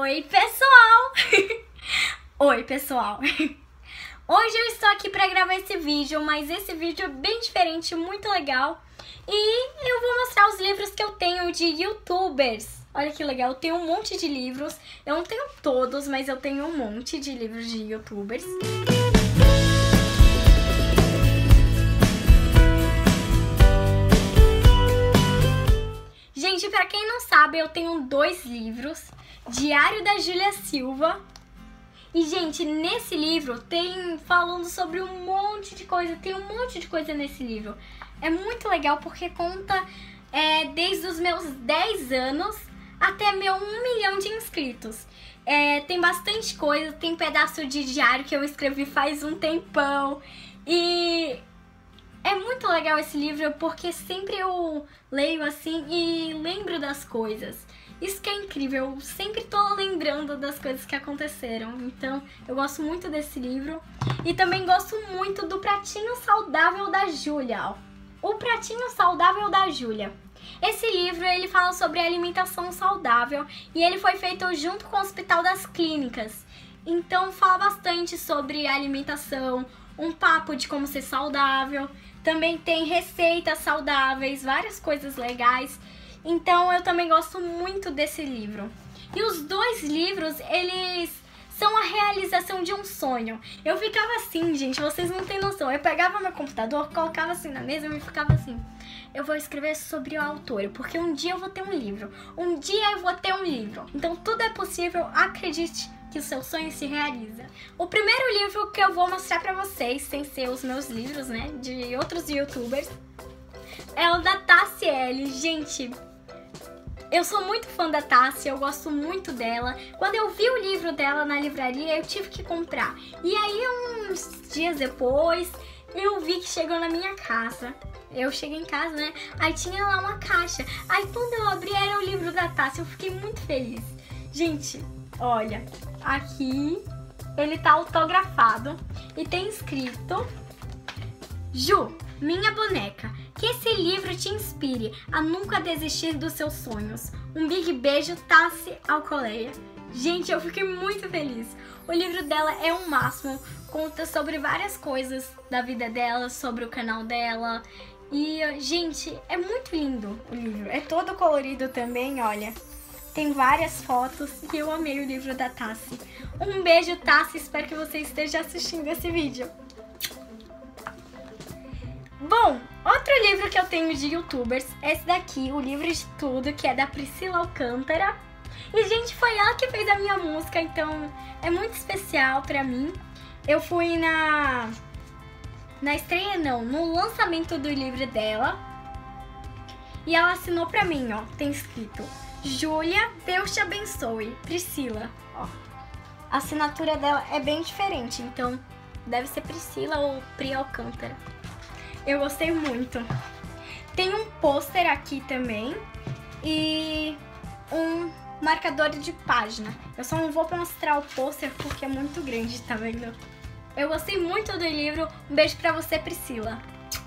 Oi, pessoal! Oi, pessoal! Hoje eu estou aqui para gravar esse vídeo, mas esse vídeo é bem diferente, muito legal. E eu vou mostrar os livros que eu tenho de youtubers. Olha que legal, eu tenho um monte de livros. Eu não tenho todos, mas eu tenho um monte de livros de youtubers. Gente, pra quem não sabe, eu tenho 2 livros. Diário da Júlia Silva. E, gente, nesse livro tem falando sobre um monte de coisa. Tem um monte de coisa nesse livro. É muito legal porque conta desde os meus 10 anos até meu 1 milhão de inscritos. Tem bastante coisa, tem pedaço de diário que eu escrevi faz um tempão. E é muito legal esse livro porque sempre eu leio assim e lembro das coisas. Isso que é incrível, eu sempre tô lembrando das coisas que aconteceram. Então eu gosto muito desse livro. E também gosto muito do Pratinho Saudável da Júlia. O Pratinho Saudável da Júlia. Esse livro ele fala sobre alimentação saudável e ele foi feito junto com o Hospital das Clínicas. Então fala bastante sobre alimentação, um papo de como ser saudável. Também tem receitas saudáveis, várias coisas legais. Então eu também gosto muito desse livro. E os 2 livros, eles são a realização de um sonho. Eu ficava assim, gente, vocês não têm noção. Eu pegava meu computador, colocava assim na mesa e ficava assim. Eu vou escrever sobre o autor, porque um dia eu vou ter um livro. Um dia eu vou ter um livro. Então tudo é possível, acredite que o seu sonho se realiza. O primeiro livro que eu vou mostrar pra vocês, sem ser os meus livros, né, de outros youtubers, é o da Tassiele. Gente, eu sou muito fã da Tassi, eu gosto muito dela. Quando eu vi o livro dela na livraria, eu tive que comprar. E aí, uns dias depois, eu vi que chegou na minha casa. Eu cheguei em casa, né? Aí tinha lá uma caixa. Aí quando eu abri, era o livro da Tassi. Eu fiquei muito feliz. Gente, olha, aqui ele tá autografado e tem escrito: Ju, minha boneca, que esse livro te inspire a nunca desistir dos seus sonhos. Um big beijo, Tassi Alcoleia. Gente, eu fiquei muito feliz. O livro dela é um máximo. Conta sobre várias coisas da vida dela, sobre o canal dela. E, gente, é muito lindo o livro. É todo colorido também, olha. Tem várias fotos e eu amei o livro da Tassi. Um beijo, Tassi. Espero que você esteja assistindo esse vídeo. Bom, outro livro que eu tenho de youtubers é esse daqui, o Livro de Tudo, que é da Priscila Alcântara. E, gente, foi ela que fez a minha música, então é muito especial pra mim. Eu fui na estreia, não, no lançamento do livro dela. E ela assinou pra mim, ó, tem escrito: Júlia, Deus te abençoe, Priscila. Ó, a assinatura dela é bem diferente, então deve ser Priscila ou Pri Alcântara. Eu gostei muito. Tem um pôster aqui também e um marcador de página. Eu só não vou mostrar o pôster porque é muito grande, tá vendo? Eu gostei muito do livro. Um beijo pra você, Priscila.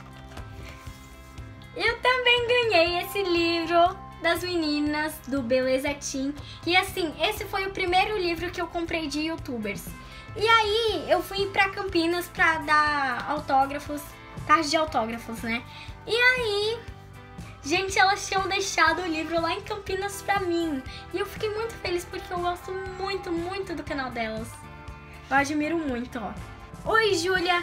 Eu também ganhei esse livro das meninas do Beleza Team. E assim, esse foi o primeiro livro que eu comprei de youtubers. E aí eu fui pra Campinas pra dar autógrafos, tarde de autógrafos, né? E aí, gente, elas tinham deixado o livro lá em Campinas pra mim. E eu fiquei muito feliz porque eu gosto muito, muito do canal delas. Eu admiro muito, ó. Oi, Júlia.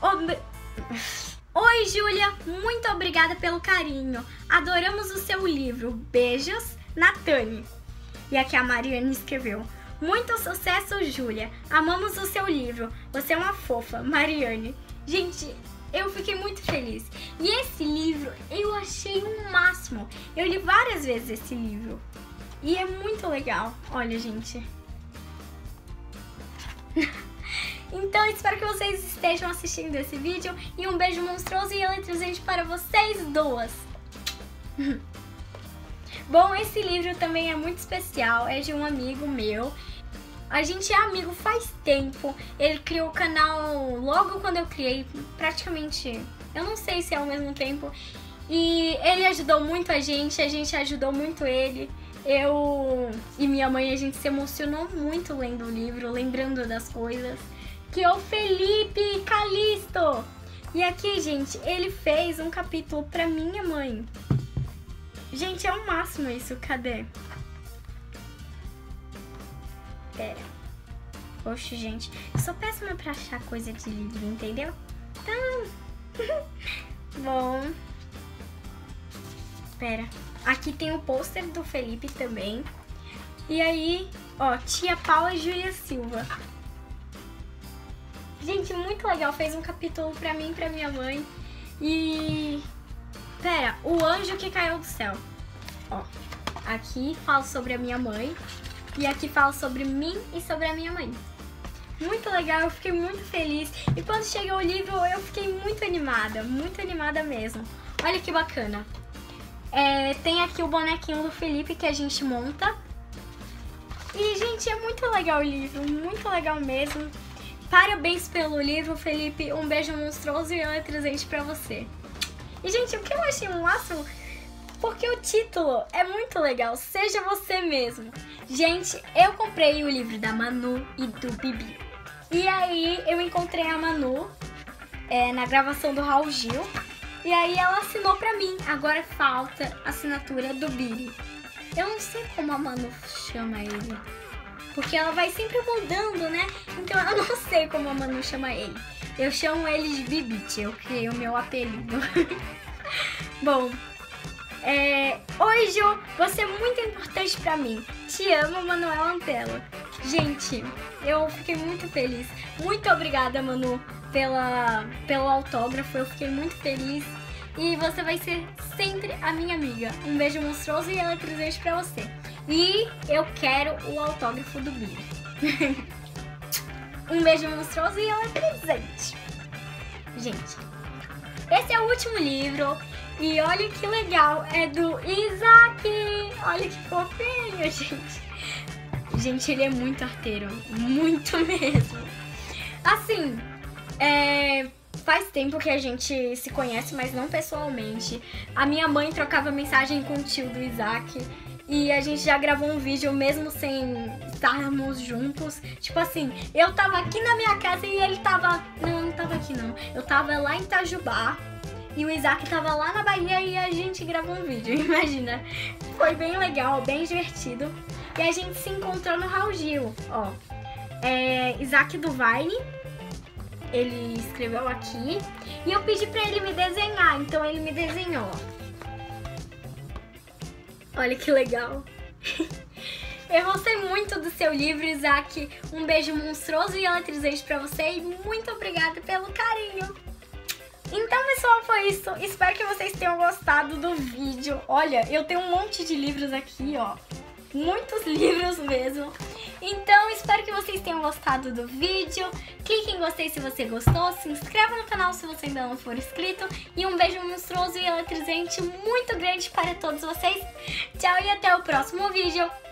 Oi, Júlia. Muito obrigada pelo carinho. Adoramos o seu livro. Beijos, Natane. E aqui a Mariane escreveu: muito sucesso, Júlia. Amamos o seu livro. Você é uma fofa, Mariane. Gente, eu fiquei muito feliz. E esse livro eu achei um máximo. Eu li várias vezes esse livro. E é muito legal. Olha, gente. Então, espero que vocês estejam assistindo esse vídeo. E um beijo monstruoso e eletrizante para vocês duas. Bom, esse livro também é muito especial. É de um amigo meu. A gente é amigo faz tempo. Ele criou o canal logo quando eu criei, praticamente, eu não sei se é ao mesmo tempo. E ele ajudou muito a gente ajudou muito ele. eu e minha mãe, a gente se emocionou muito lendo o livro, lembrando das coisas. Que é o Felipe Calisto. E aqui, gente, ele fez um capítulo pra minha mãe. Gente, é o máximo isso. Cadê? Pera. Oxe, gente. Eu sou péssima pra achar coisa de livro, entendeu? Então... Bom... Pera. Aqui tem o pôster do Felipe também. E aí, ó, Tia Paula Júlia Silva. Gente, muito legal. Fez um capítulo pra mim e pra minha mãe. E... Pera, o anjo que caiu do céu. Ó, aqui fala sobre a minha mãe. E aqui fala sobre mim e sobre a minha mãe. Muito legal, eu fiquei muito feliz. E quando chegou o livro, eu fiquei muito animada mesmo. Olha que bacana. Tem aqui o bonequinho do Felipe que a gente monta. E, gente, é muito legal o livro, muito legal mesmo. Parabéns pelo livro, Felipe. Um beijo monstruoso e eletrizante pra você. E, gente, o que eu achei um máximo... Porque o título é muito legal, Seja Você Mesmo. Gente, eu comprei o livro da Manu e do Bibi. E aí eu encontrei a Manu na gravação do Raul Gil. E aí ela assinou pra mim. Agora falta a assinatura do Bibi. Eu não sei como a Manu chama ele. Porque ela vai sempre mudando, né? Então eu não sei como a Manu chama ele. Eu chamo ele de Bibite, eu criei o meu apelido. Bom... Oi, Ju, você é muito importante pra mim. Te amo, Manuela Antelo. Gente, eu fiquei muito feliz. Muito obrigada, Manu, pelo autógrafo. Eu fiquei muito feliz. E você vai ser sempre a minha amiga. Um beijo monstruoso e eletrizante pra você. E eu quero o autógrafo do Billy. Um beijo monstruoso e eletrizante. Gente, esse é o último livro. E olha que legal, é do Isaac. Olha que fofinho, gente. Gente, ele é muito arteiro, muito mesmo. Assim, faz tempo que a gente se conhece, mas não pessoalmente. A minha mãe trocava mensagem com o tio do Isaac. E a gente já gravou um vídeo mesmo sem estarmos juntos. Tipo assim, eu tava aqui na minha casa e ele tava... Não tava aqui não. Eu tava lá em Itajubá. E o Isaac tava lá na Bahia e a gente gravou um vídeo, imagina. Foi bem legal, bem divertido. E a gente se encontrou no Raul Gil, ó. Isaac do Vine, ele escreveu aqui. E eu pedi pra ele me desenhar, então ele me desenhou. Olha que legal. Eu gostei muito do seu livro, Isaac. Um beijo monstruoso e eletrizante pra você e muito obrigada pelo carinho. Então, pessoal, foi isso. Espero que vocês tenham gostado do vídeo. Olha, eu tenho um monte de livros aqui, ó. Muitos livros mesmo. Então, espero que vocês tenham gostado do vídeo. Clique em gostei se você gostou. Se inscreva no canal se você ainda não for inscrito. E um beijo monstruoso e eletrizante muito grande para todos vocês. Tchau e até o próximo vídeo.